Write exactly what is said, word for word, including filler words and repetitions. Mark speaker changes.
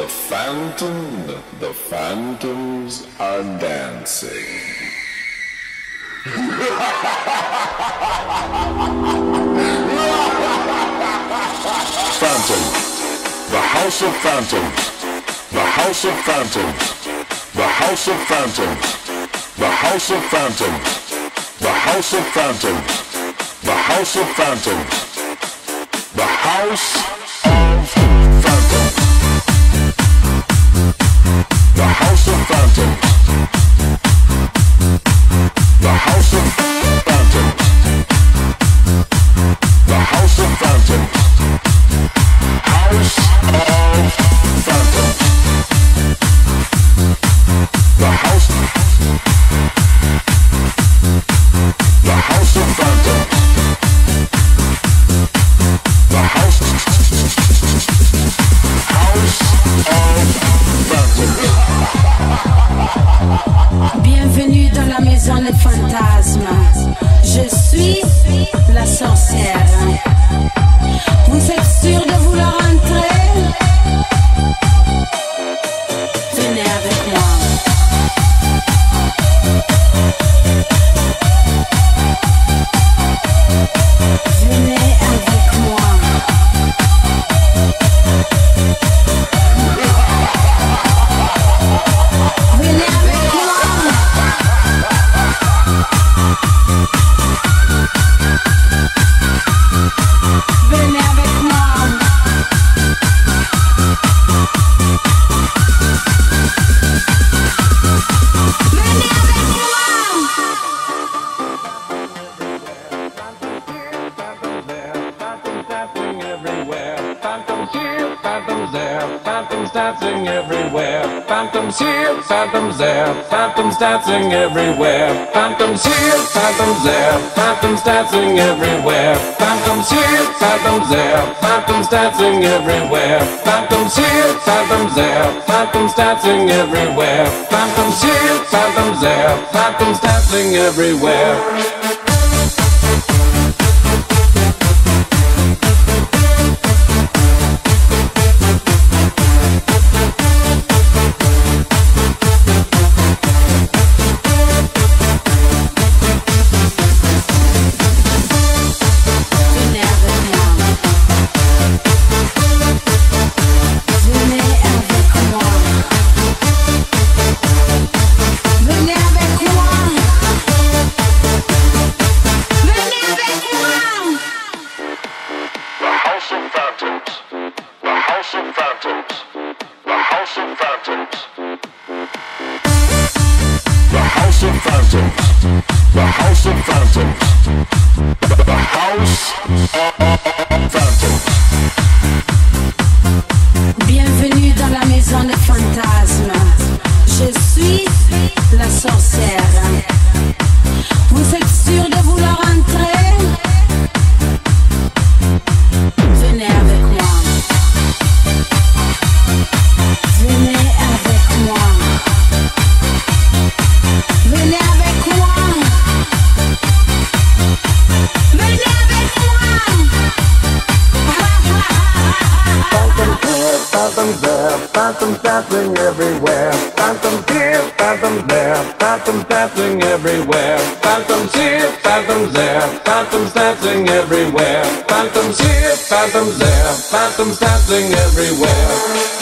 Speaker 1: The phantom, the phantoms are dancing. Phantom, the house of phantoms, the house of phantoms, the house of phantoms, the house of phantoms, the house of phantoms, the house of phantoms, the house of phantoms, the house of phantoms, the house of phantoms, the house of phantoms, house of phantoms, the house, the house of phantoms, the house, house of phantoms.
Speaker 2: Bienvenue dans la maison des fantasmes. Je suis la sorcière. Vous êtes sûr de vouloir entrer? Venez avec moi. Venez avec moi. Venez avec moi. Venez avec moi. Venez avec moi.
Speaker 3: Phantoms dancing everywhere. Phantoms here, phantoms there. Phantoms dancing everywhere. Phantoms here, phantoms there. Phantoms dancing everywhere. Phantoms here, phantoms there. Phantoms dancing everywhere. Phantoms here, phantoms there. Phantoms dancing everywhere. Phantoms here, phantoms there. Phantoms dancing everywhere.
Speaker 2: Bienvenue dans la maison des fantasmes. Je suis la sorcière. Vous êtes sûr de vouloir entrer? Venez avec moi. Venez avec moi. Venez avec moi. Venez avec moi.
Speaker 3: Phantoms there, phantoms dancing everywhere. Phantoms here, phantoms there. Phantoms dancing everywhere. Phantoms here, phantoms there. Phantoms dancing everywhere. Phantoms here, phantoms there. Phantoms dancing everywhere.